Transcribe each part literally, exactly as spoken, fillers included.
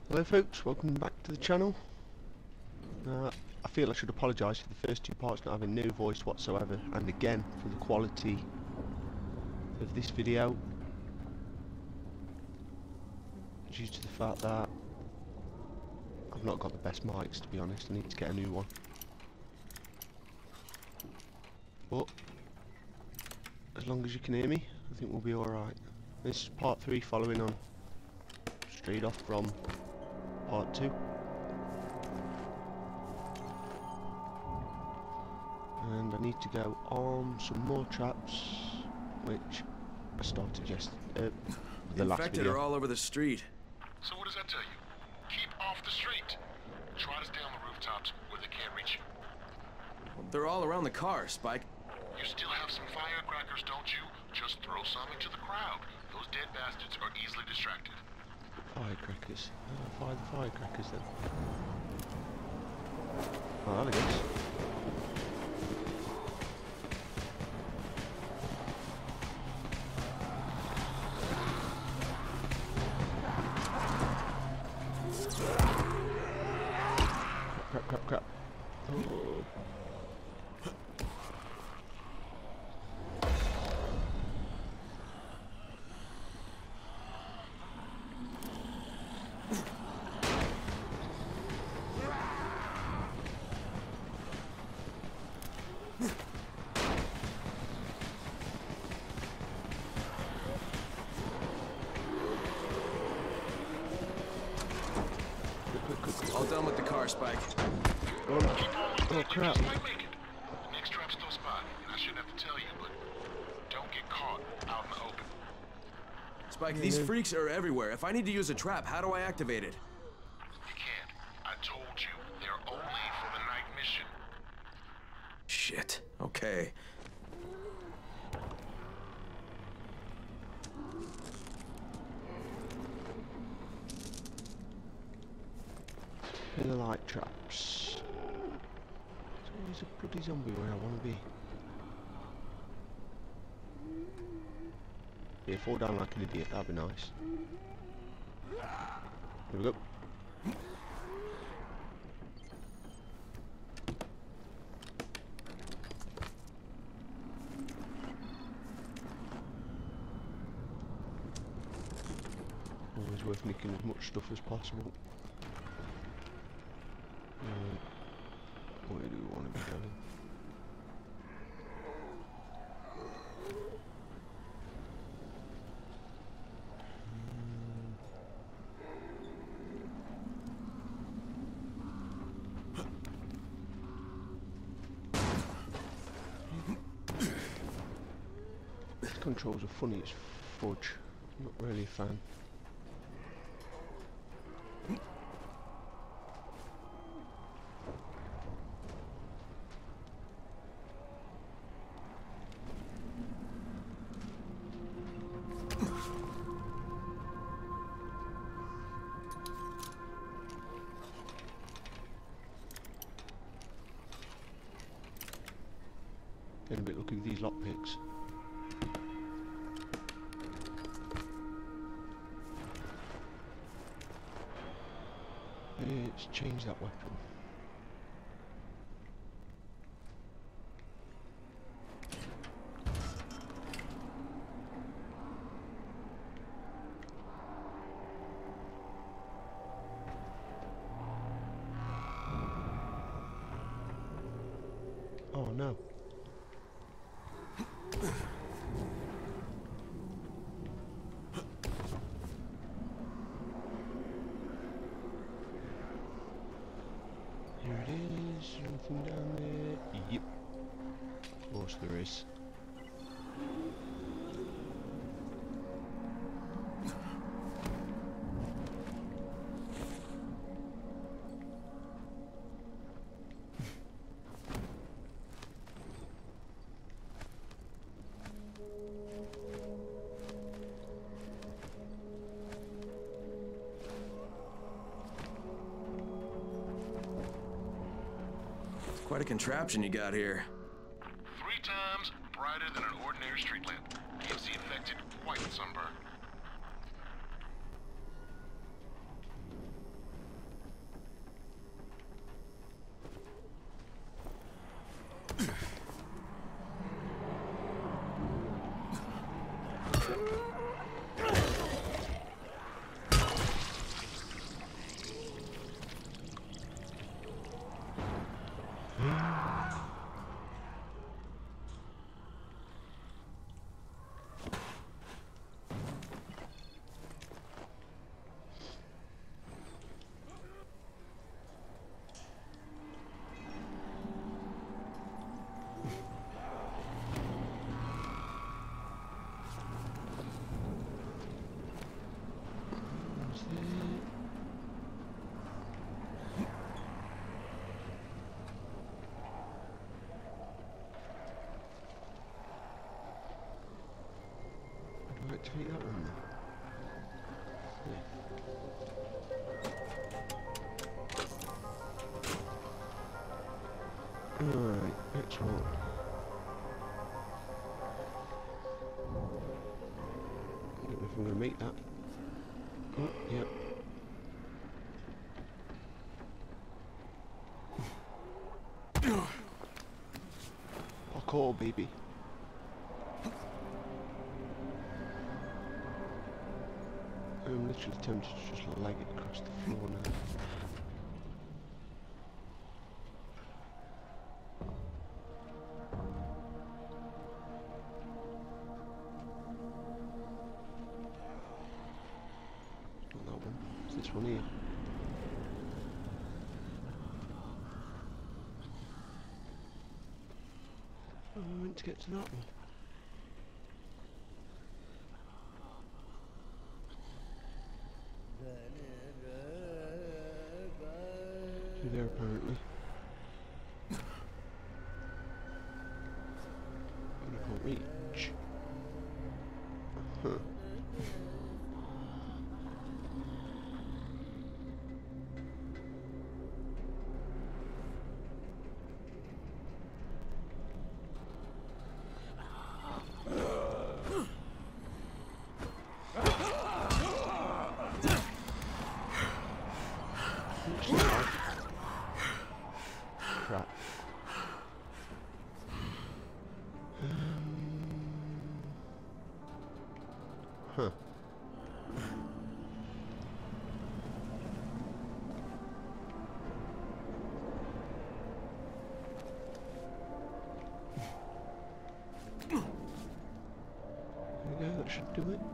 Hello folks, welcome back to the channel. Uh, I feel I should apologise for the first two parts not having no voice whatsoever, and again for the quality of this video, due to the fact that I've not got the best mics, to be honest. I need to get a new one. But as long as you can hear me, I think we'll be alright. This is part three, following on straight off from part two. And I need to go on some more traps, which I started just uh, the last Infected video. are all over the street. So what does that tell you? Keep off the street. Try to stay on the rooftops where they can't reach you. They're all around the car, Spike. You still have some firecrackers, don't you? Just throw some into the crowd. Those dead bastards are easily distracted. Firecrackers. Oh, fire the firecrackers then. Oh, that I guess. Crap, crap, crap. Oh. All done with the car, Spike. Oh, Keep on like oh that, you crap. just might make it. The next trap's close by, and I shouldn't have to tell you, but don't get caught out in the open. Spike, these freaks are everywhere. If I need to use a trap, how do I activate it? You can't. I told you, they're only for the night mission. Shit. Okay. The light traps. There's always a bloody zombie where I want to be. Yeah, fall down like an idiot, that'd be nice. Here we go. Always worth nicking as much stuff as possible. Uh, where do we want to be going? These controls are funny as fudge. I'm not really a fan. Getting a bit lucky with these lockpicks. Let's change that weapon. Oh no. Here it is, anything down there? Yep. Of course there is. Quite a contraption you got here. Three times brighter than an ordinary street lamp. Gives the infected quite the sunburn. That's it. How do I activate that one then? Yeah. Alright, next one. I don't know if I'm going to make that. Oh, yep. Parkour, baby. I'm literally tempted to just leg it across the floor now. Not that one. It's this one here. Oh, I meant to get to that one. Through there apparently. But I can't reach. Huh. Crap. Um, huh. There we go, that should do it.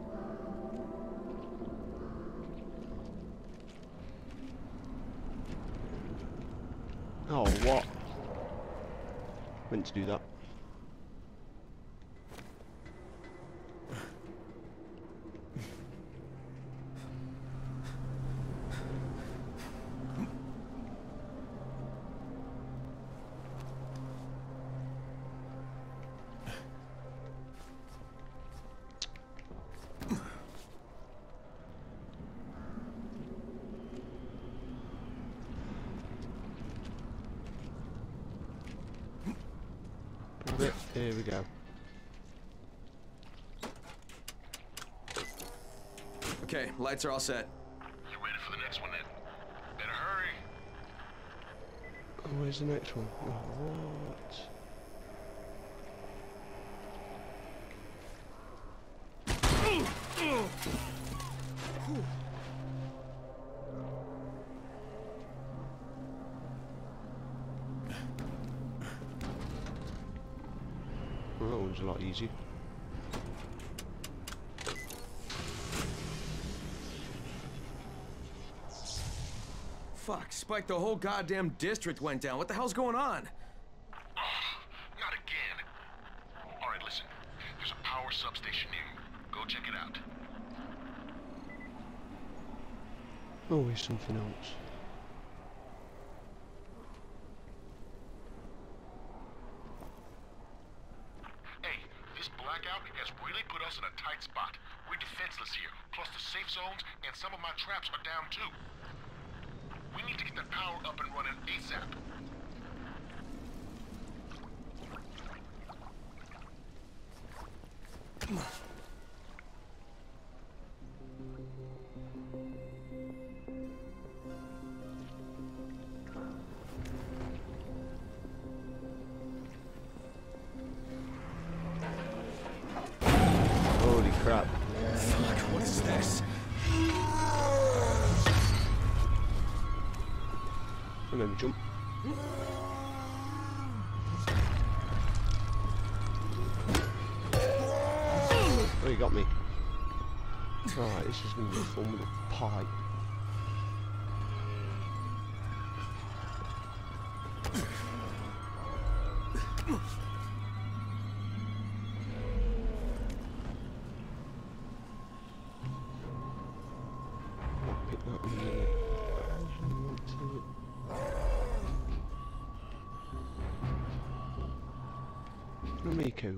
Oh, what? Meant to do that. There we go. Okay, lights are all set. You ready for the next one then? Better hurry. Oh, where's the next one? Oh, what? Well, that one's a lot easier. Fuck, Spike, the whole goddamn district went down. What the hell's going on? Oh, not again. All right, listen. There's a power substation near you. Go check it out. Always something else. Hey, this blackout has really put us in a tight spot. We're defenseless here. Plus the safe zones and some of my traps are down too. We need to get that power up and running ASAP. Holy crap. Fuck, what is this? And then jump. Oh, you got me. Alright, this is going to be fun with a pipe. Not a minute. I want to... Namiko.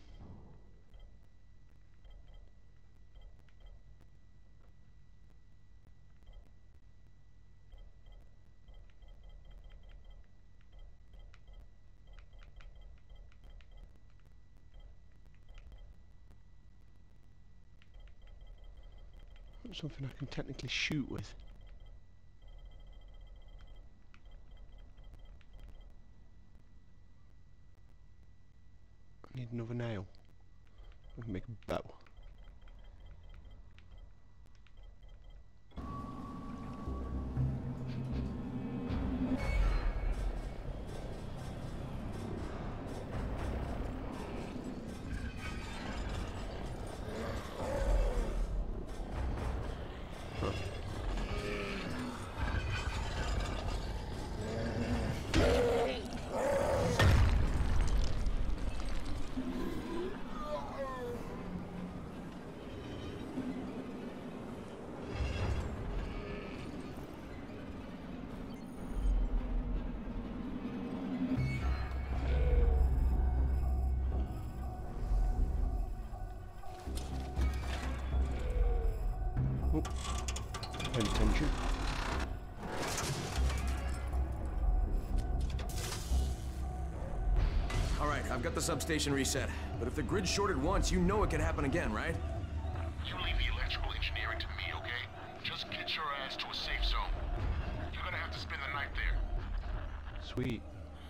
Something I can technically shoot with. I need another nail. I can make a bow. Oh, paying attention. All right, I've got the substation reset. But if the grid shorted once, you know it could happen again, right? You leave the electrical engineering to me, okay? Just get your ass to a safe zone. You're gonna have to spend the night there. Sweet.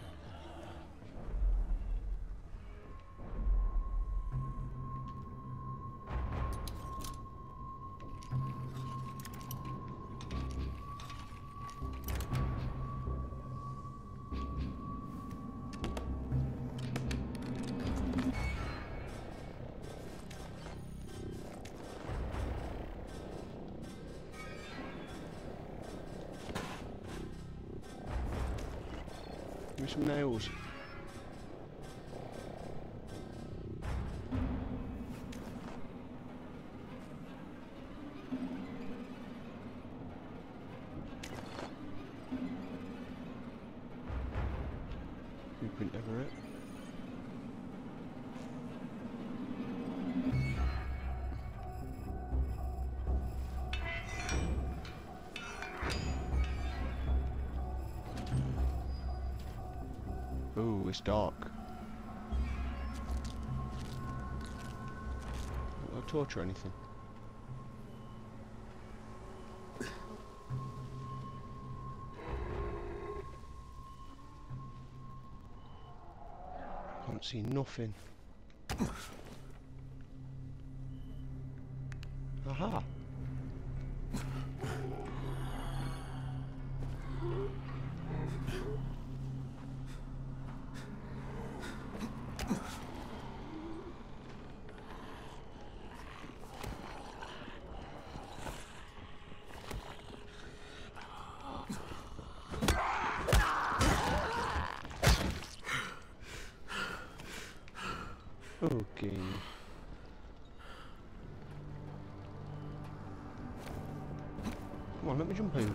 Give me some nails. Blueprint Everett. Ooh, it's dark. Not a torch or anything. Can't see nothing. Aha! Okay. Come on, let me jump over.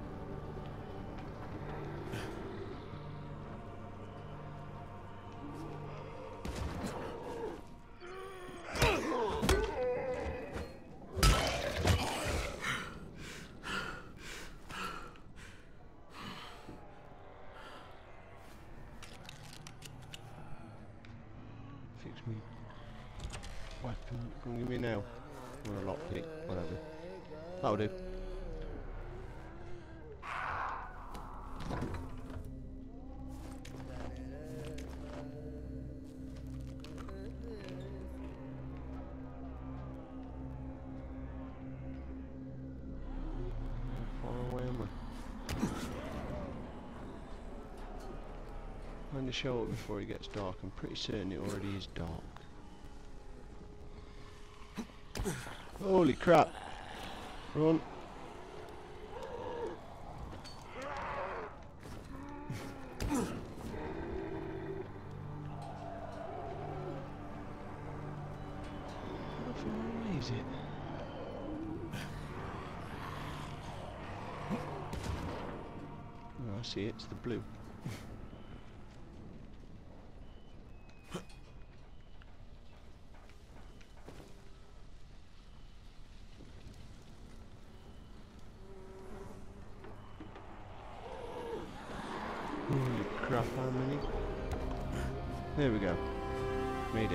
Fix me weapon. Come give me now. Or a lockpick, whatever. That'll do. How far away am I? Find the shelter before it gets dark. I'm pretty certain it already is dark. Holy crap! Run! How far away is it? I see it, it's the blue. Holy crap, how many? There we go. Made it.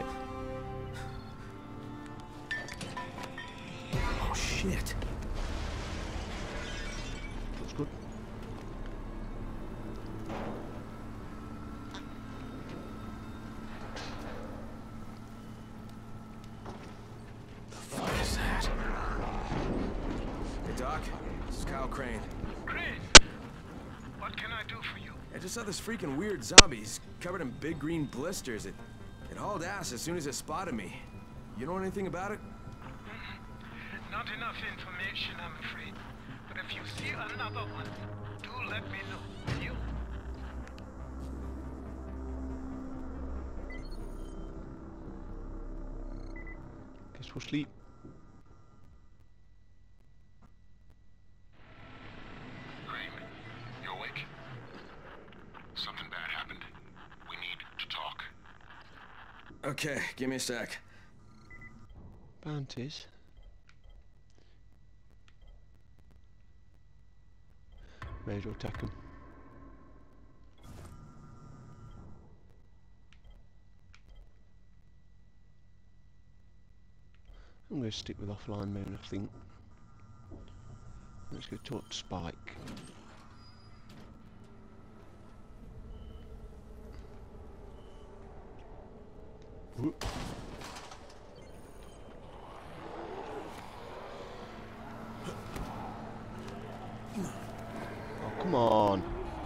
Oh shit. Looks good. What is that? Hey Doc, this is Kyle Crane. Crane, what can I do for you? I just saw this freaking weird zombie. He's covered in big green blisters. It, it hauled ass as soon as it spotted me. You know anything about it? Mm-mm. Not enough information, I'm afraid. But if you see another one, do let me know, will you? Guess we'll sleep. Crane, you awake? Something bad happened. We need to talk. Okay, give me a sec. Bounties. May as well take 'em. I'm going to stick with offline mode, I think. Let's go talk to Spike. Whoop. Oh, come on.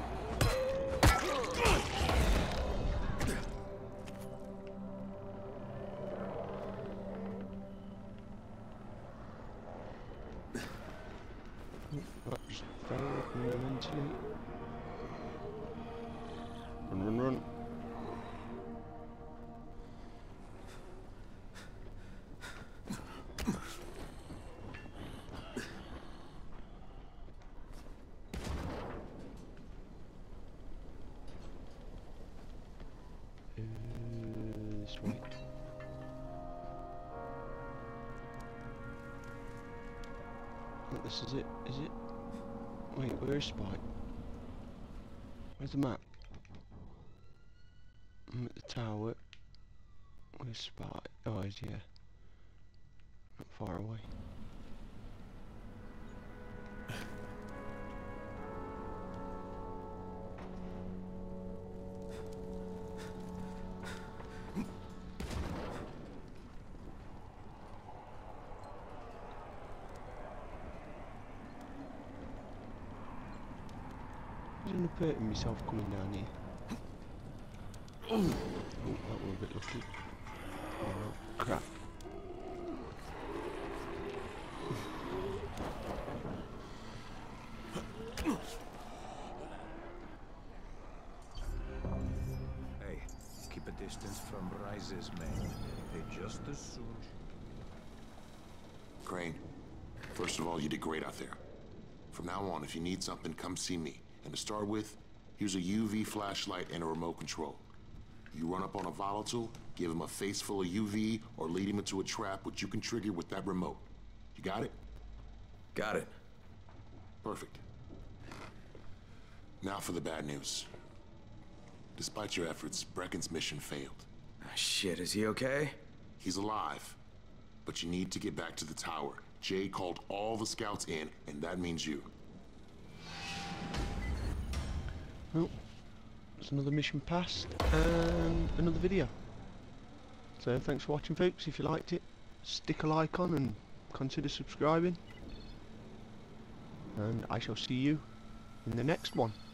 That's very mentally. Run, run, run. Uh, this way. Look, this is it, is it? Wait, where's Spike? Where's the map? I'm at the tower. Where's Spike? Oh, he's here. Not far away. I'm hurting myself coming down here. Oh, that was a bit lucky. Oh, crap. Hey, keep a distance from Rise's men. They just as soon. Crane, first of all, you did great out there. From now on, if you need something, come see me. And to start with, here's a U V flashlight and a remote control. You run up on a volatile, give him a face full of U V, or lead him into a trap which you can trigger with that remote. You got it? Got it. Perfect. Now for the bad news. Despite your efforts, Brecken's mission failed. Oh, shit, is he okay? He's alive, but you need to get back to the tower. Jay called all the scouts in, and that means you. Well, it's another mission passed and another video. So thanks for watching, folks. If you liked it, stick a like on and consider subscribing. And I shall see you in the next one.